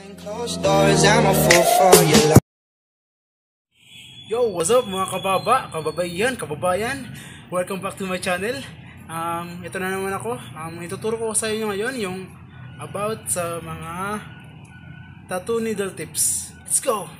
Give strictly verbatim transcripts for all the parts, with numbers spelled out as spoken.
Closed doors, I'm a fool for your love. Yo, what's up mga kababa, kababayan, kababayan? Welcome back to my channel. Um, ito na naman ako. Um, ituturo ko sa inyo ngayon yung about sa mga tattoo needle tips. Let's go!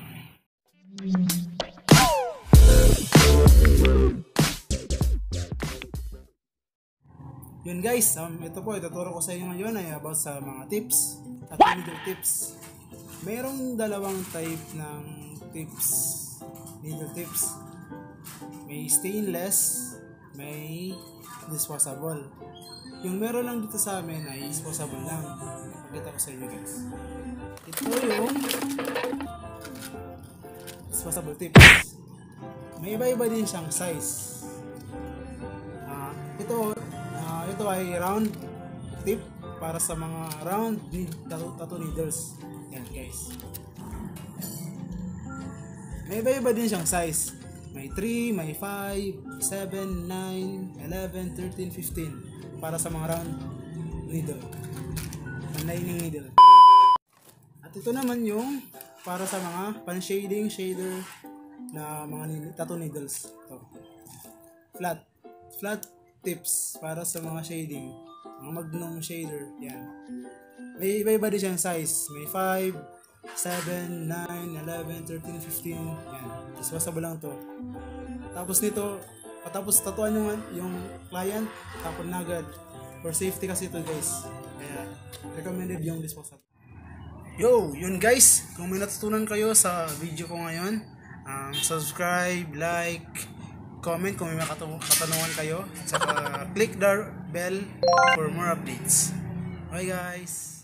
Yun guys, um, ito po, ituturo ko sa inyo ngayon ay about sa mga tips, tattoo needle tips. Merong dalawang type ng tips, needle tips. May stainless, may disposable. Yung meron lang dito sa amin ay disposable lang. Pakita ko sa inyo guys. Ito yung disposable tips. May iba-iba din siyang size. Uh, ito, uh, ito ay round tip para sa mga round tattoo, tattoo needles. Yan guys. May iba-iba din siyang size. May three, may five, seven, nine, eleven, thirteen, fifteen para sa mga round needle. Ang lining needle. At ito naman yung para sa mga pan-shading, shader na mga tattoo needles. Ito. Flat. Flat tips para sa mga shading. Mga magnum shader. Yan. May iba-iba din siyang size. May five, seven, nine, eleven, thirteen, fifteen. Yan. Disposable lang to. Tapos nito, patapos tatuan yung, yung client, tapon na agad. For safety kasi ito guys. Kaya, recommended yung disposable. Yo, yun guys. Kung may natutunan kayo sa video ko ngayon, um, subscribe, like, comment kung may katanungan kayo. At saka, click the bell for more updates. Bye guys!